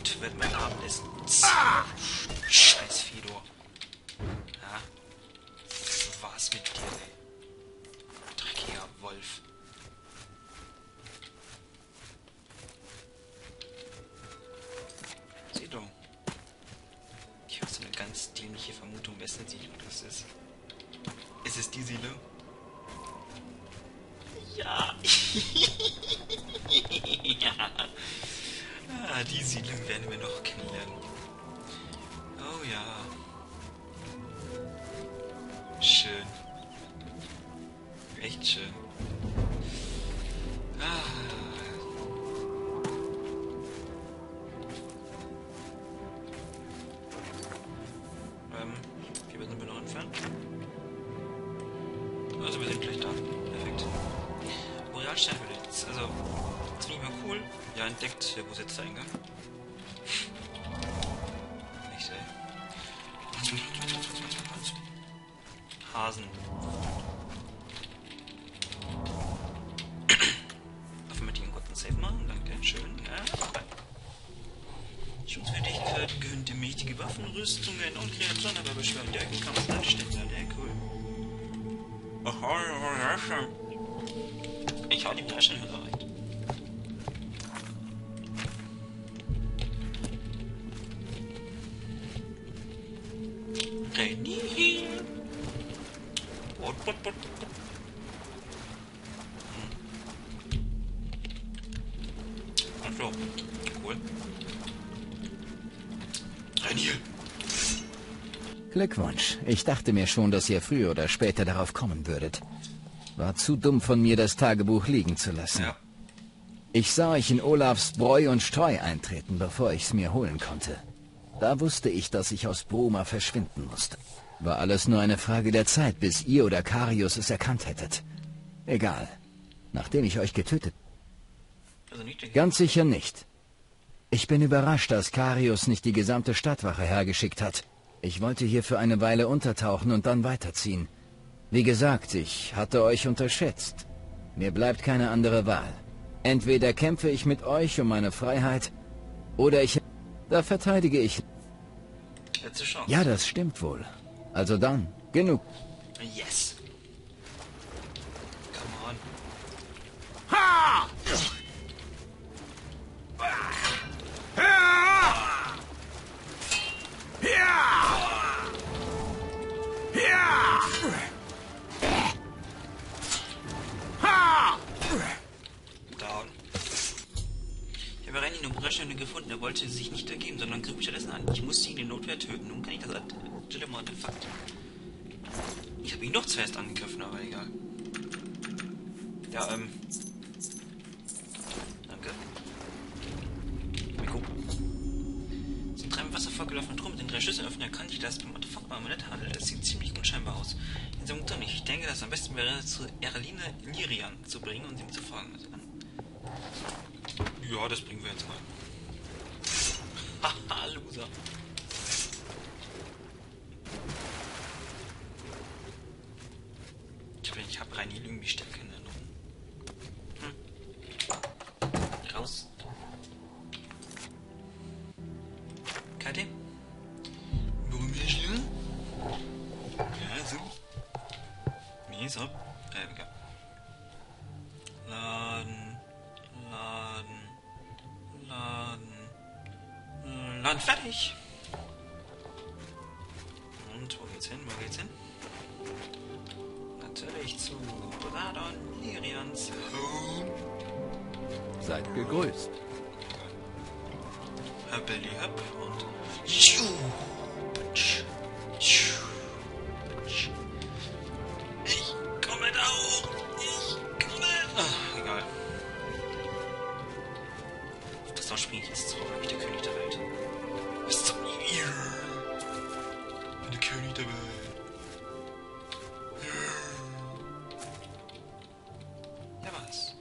gut, wird mein Abendessen. Scheiß Fedor. Ja. Was mit dir, ey? Dreckiger Wolf. Siedlung. Ich habe so eine ganz dämliche Vermutung, wessen Siedlung das ist. Ist es die Siedlung? Ja. Ja. Ah, die Siedlung werden wir noch kennenlernen. Oh ja. Schön. Echt schön. Ah. Wie weit sind wir noch entfernt? Also wir sind gleich da. Perfekt. Borealstein würde jetzt, also, das finde ich mal cool. Ja, entdeckt, wo sitzt der Eingang? Ich sehe. Hasen. Dafür möchte ich einen kurzen Save machen. Danke, schön. Ja. Schutzfertigkeit gehörende mächtige Waffen, Rüstungen und Kreaturen, aber beschweren Jagden, Kampf, Landstände. Ja, cool. Ich hau die Flasche nicht rein. René. Bot. Ach so. Cool. René. Glückwunsch. Ich dachte mir schon, dass ihr früher oder später darauf kommen würdet. War zu dumm von mir, das Tagebuch liegen zu lassen. Ja. Ich sah euch in Olafs Bräu und Streu eintreten, bevor ich's mir holen konnte. Da wusste ich, dass ich aus Broma verschwinden musste. War alles nur eine Frage der Zeit, bis ihr oder Karius es erkannt hättet. Egal. Nachdem ich euch getötet... Also nicht Ganz sicher nicht. Ich bin überrascht, dass Karius nicht die gesamte Stadtwache hergeschickt hat. Ich wollte hier für eine Weile untertauchen und dann weiterziehen. Wie gesagt, ich hatte euch unterschätzt. Mir bleibt keine andere Wahl. Entweder kämpfe ich mit euch um meine Freiheit, oder ich... Da verteidige ich... Letzte Chance. Ja, das stimmt wohl. Also dann, genug. Yes. Come on. Ha! Down. Ich habe René nur Brechende gefunden. Er wollte sich nicht ergeben, sondern griff stattdessen an. Ich musste ihn in Notwehr töten. Nun kann ich das Dilemma-Artefakt. Ich habe ihn doch zuerst angegriffen, aber egal. Ja, Danke. Mikko. Es sind 3 Wasser vollgelaufene Truhen mit den 3 Schlüsseln öffnen, erkannte ich, dass es beim Artefakt bei Amulett handelt. Es sieht ziemlich unscheinbar aus. In seinem Ton nicht. Ich denke, dass es am besten wäre, zu Eraline Lirian zu bringen und ihm zu folgen. Also, ja, das bringen wir jetzt mal. Haha, Loser. Ich habe Reini irgendwie stärker in Erinnerung. Raus. Karte? Warum wir hier? Ja, so. Wie ist ab? Egal. Laden, fertig! Und wo geht's hin? Natürlich zu Radon Lirians Home. Seid gegrüßt. Höppeli höpp und... Ich komme da hoch! Ach, egal. Auf das springe ich jetzt drauf, bin ich der König der Welt. Was zum ihr? Ich bin der König der Welt. Ja, was?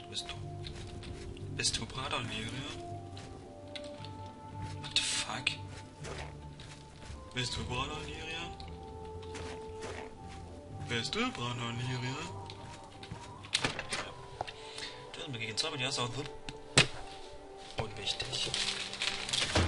Bist du Radon Lirian? What the fuck? Bist du Radon Lirian? Bist du Radon Lirian? Ja. Gegen Zauber, die hast du auch unwichtig.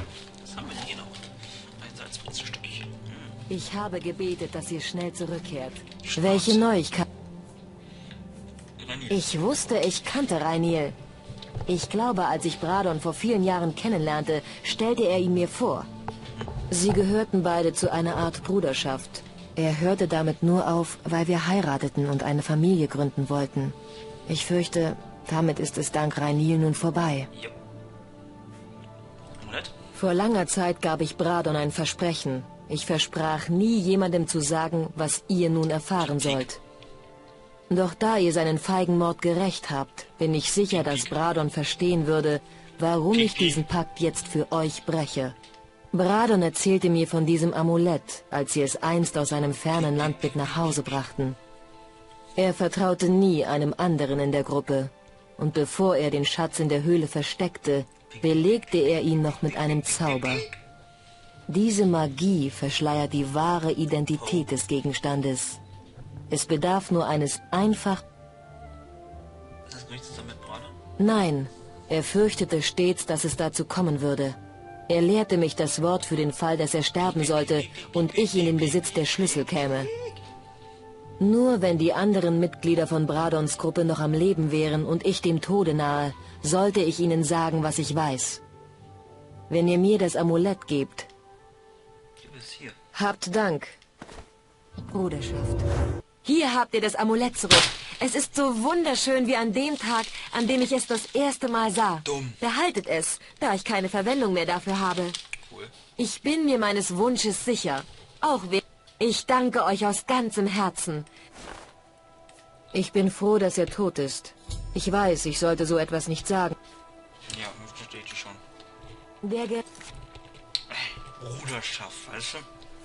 Ich habe gebetet, dass ihr schnell zurückkehrt. Welche Neuigkeit? Raniel. Ich wusste, ich kannte Raniel. Ich glaube, als ich Bradon vor vielen Jahren kennenlernte, stellte er ihn mir vor. Sie gehörten beide zu einer Art Bruderschaft. Er hörte damit nur auf, weil wir heirateten und eine Familie gründen wollten. Ich fürchte, damit ist es dank Raniel nun vorbei. Jo. Amulett? Vor langer Zeit gab ich Bradon ein Versprechen. Ich versprach nie jemandem zu sagen, was ihr nun erfahren sollt. Doch da ihr seinen feigen Mord gerächt habt, bin ich sicher, dass Bradon verstehen würde, warum ich diesen Pakt jetzt für euch breche. Bradon erzählte mir von diesem Amulett, als sie es einst aus einem fernen Land mit nach Hause brachten. Er vertraute nie einem anderen in der Gruppe. Und bevor er den Schatz in der Höhle versteckte, belegte er ihn noch mit einem Zauber. Diese Magie verschleiert die wahre Identität des Gegenstandes. Es bedarf nur eines einfach... Ist das nicht zusammen mit Bradon? Nein, er fürchtete stets, dass es dazu kommen würde. Er lehrte mich das Wort für den Fall, dass er sterben sollte und ich in den Besitz der Schlüssel käme. Nur wenn die anderen Mitglieder von Bradons Gruppe noch am Leben wären und ich dem Tode nahe, sollte ich ihnen sagen, was ich weiß. Wenn ihr mir das Amulett gebt, Gib es hier. habt Dank. Bruderschaft. Hier habt ihr das Amulett zurück. Es ist so wunderschön wie an dem Tag, an dem ich es das erste Mal sah. Dumm. Behaltet es, da ich keine Verwendung mehr dafür habe. Cool. Ich bin mir meines Wunsches sicher. Auch wir. Ich danke euch aus ganzem Herzen. Ich bin froh, dass er tot ist. Ich weiß, ich sollte so etwas nicht sagen. Ja, versteht die schon. Der Ge Bruderschaft, weißt du?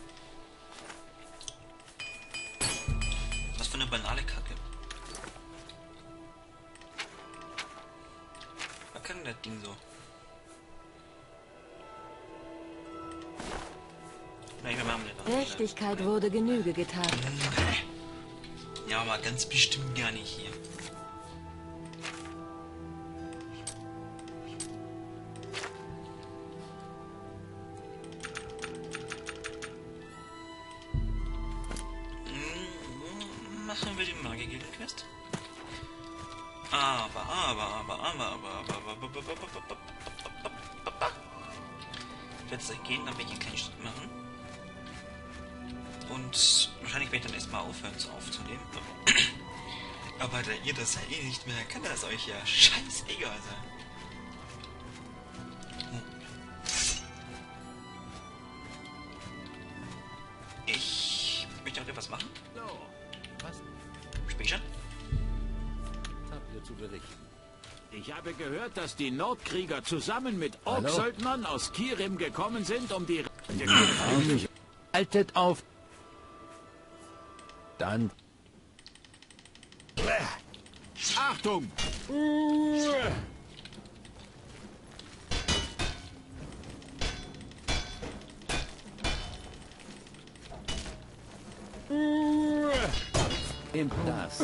Was für eine banale Kacke. Was kann das Ding so? Nein, wir machen das. Gerechtigkeit wurde Genüge getan. Ja, aber ganz bestimmt gar nicht hier. Machen wir die Magier-Quest? Aber. Wird es gehen, dann werde ich hier keinen Schritt machen. Und wahrscheinlich werde ich dann erstmal aufhören aufzunehmen. Aber da ihr das ja eh nicht mehr, kann das euch ja scheißegal sein. Ich möchte noch etwas machen. So, was Speichern. habt ihr zu berichten? Ich habe gehört, dass die Nordkrieger zusammen mit Hallo? Orksöldnern aus Kirim gekommen sind, um die... Haltet auf! Dann... Achtung! Nimmt das.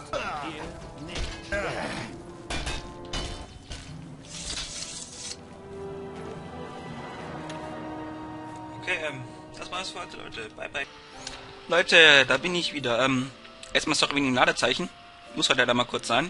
Okay, das war's für heute, Leute. Bye, bye. Leute, da bin ich wieder. Erstmal sorry wegen dem Ladezeichen. Muss heute leider mal kurz sein.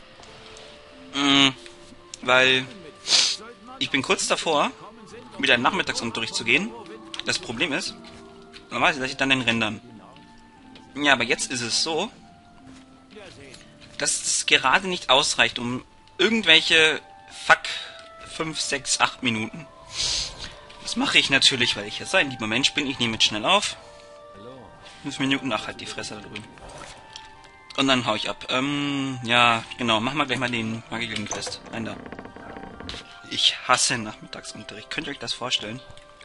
Weil ich bin kurz davor, wieder in den Nachmittagsunterricht zu gehen. Das Problem ist, normalerweise lasse ich dann den rendern. Ja, aber jetzt ist es so, dass es gerade nicht ausreicht, um irgendwelche 5, 6, 8 Minuten. Das mache ich natürlich, weil ich ja ein lieber Mensch bin. Ich nehme jetzt schnell auf. 5 Minuten, ach, halt die Fresse da drüben. Und dann hau ich ab. Ja, genau. Machen wir gleich mal den Magier-Quest. Rein da. Ich hasse Nachmittagsunterricht. Könnt ihr euch das vorstellen?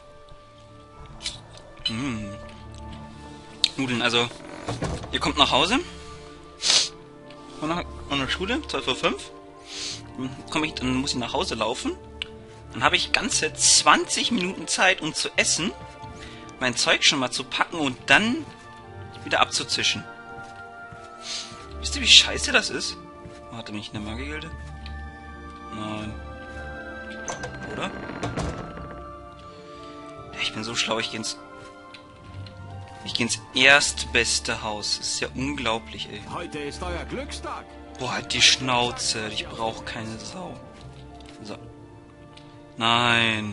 Nudeln, also, ihr kommt nach Hause. Von der Schule, 12:05 Uhr. Dann muss ich nach Hause laufen. Dann habe ich ganze 20 Minuten Zeit, um zu essen, mein Zeug schon mal zu packen und dann wieder abzuzischen. Wisst ihr, wie scheiße das ist? Warte, bin ich in der Magiergilde? Nein. Oder? Ja, ich bin so schlau, ich gehe ins... Ich gehe ins erstbeste Haus. Das ist ja unglaublich, ey. Heute ist euer Glückstag. Boah, halt die Schnauze. Ich brauche keine Sau. So. Nein.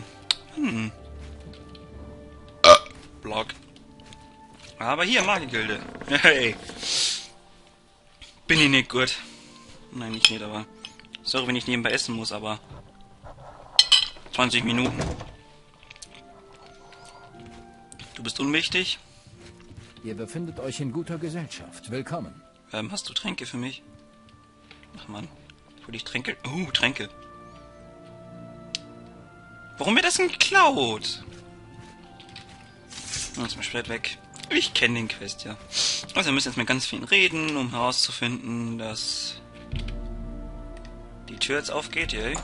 Block. Aber hier, Magiergilde. Hey. Bin ich nicht gut. Nein, nicht, aber... Sorry, wenn ich nebenbei essen muss, aber... 20 Minuten. Du bist unwichtig. Ihr befindet euch in guter Gesellschaft. Willkommen. Hast du Tränke für mich? Ach man. Will ich Tränke? Tränke. Warum wird das denn geklaut? Jetzt mal spät weg. Ich kenne den Quest, ja. Also wir müssen jetzt mit ganz vielen reden, um herauszufinden, dass die Tür jetzt aufgeht, yay.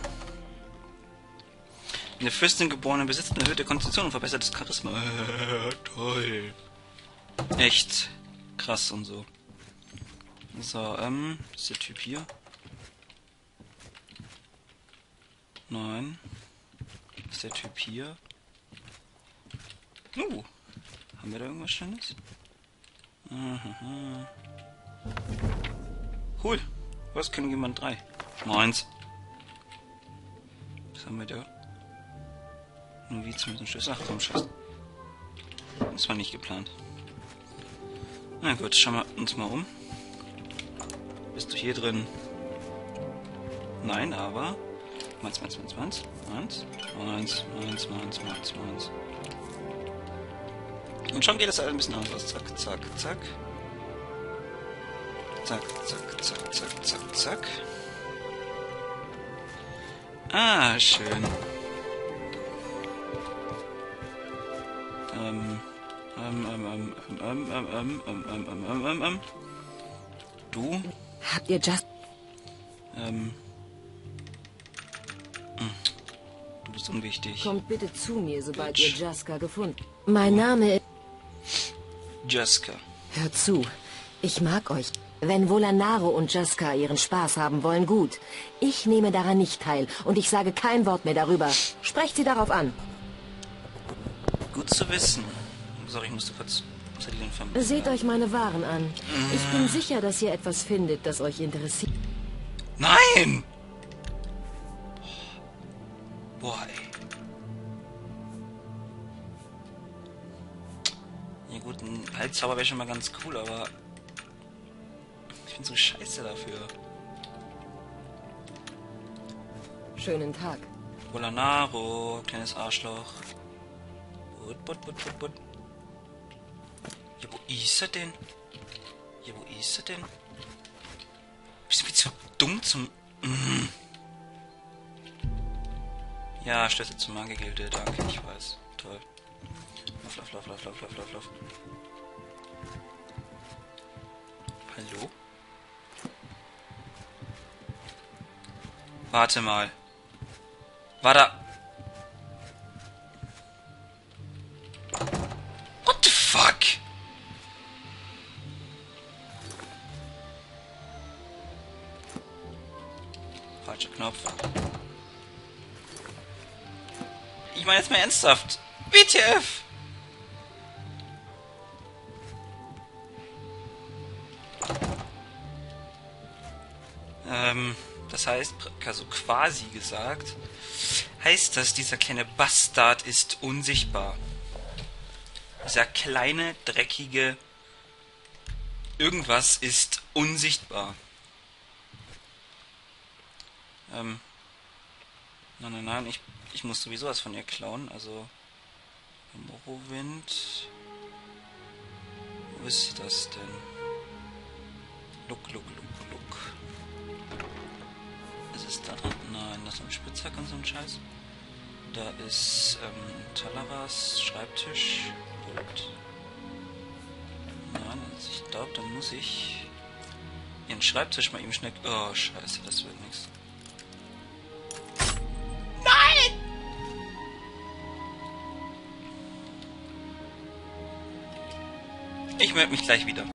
In der Fürstin geborene besitzt eine erhöhte Konstitution und verbessertes Charisma. Toll. Echt krass und so. So, ist der Typ hier? Nein. Ist der Typ hier? Haben wir da irgendwas Schönes? Aha. Cool. Was können jemand 3? Meins. Was haben wir da? Nur wie zum Schlüssel. Ach komm, Schuss. Das war nicht geplant. Na gut, schauen wir uns mal um. Bist du hier drin? Nein, aber... Meins. Und schon geht das alles ein bisschen anders. Zack, zack, zack. Zack, zack, zack, zack, zack, zack. Ah, schön. Du? Habt ihr Just... Du bist unwichtig. Kommt bitte zu mir, sobald ihr Jaska gefunden. Mein Name ist... Jaska. Hört zu. Ich mag euch. Wenn Volanaro und Jaska ihren Spaß haben wollen, gut. Ich nehme daran nicht teil und ich sage kein Wort mehr darüber. Sprecht sie darauf an. Gut zu wissen. Sorry, ich musste kurz... Seht euch meine Waren an. Ich bin sicher, dass ihr etwas findet, das euch interessiert. Nein! Boah, ey. Ja gut, ein Halszauber wäre schon mal ganz cool, aber... Ich bin so scheiße dafür. Schönen Tag. Volanaro, kleines Arschloch. But. Ja, wo ist er denn? Bist du viel zu dumm zum... Ja, Schlüssel zur Magiergilde, danke, ich weiß. Toll. Lauf. Hallo? Warte mal. War da... What the fuck? Falscher Knopf. Ich meine jetzt mal ernsthaft. WTF? Das heißt, also quasi gesagt, heißt das, dieser kleine Bastard ist unsichtbar. Dieser kleine, dreckige irgendwas ist unsichtbar. Nein, ich muss sowieso was von ihr klauen, also Morrowind. Wo ist das denn? Look. Ist es da drin? Nein, das ist ein Spitzhack und so ein Scheiß. Da ist Talaras Schreibtisch. Und nein, also ich glaube, dann muss ich ihren Schreibtisch mal eben schnell... Oh, scheiße, das wird nichts. Nein! Ich melde mich gleich wieder.